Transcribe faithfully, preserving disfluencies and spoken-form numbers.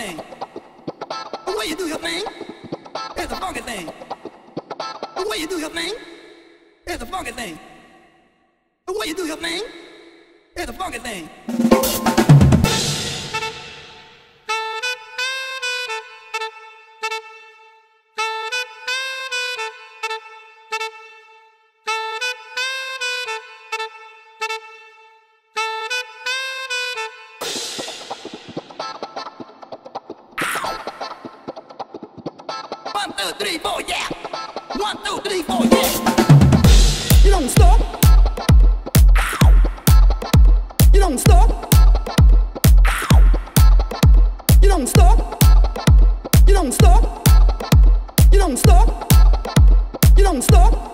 thing. The way you do your thing is a funky thing. The way you do your thing is a funky thing. The way you do your thing is a funky thing. One, two, three, four, yeah. One, two, three, four, yeah. You don't stop. You don't stop. You don't stop. You don't stop. You don't stop. You don't stop.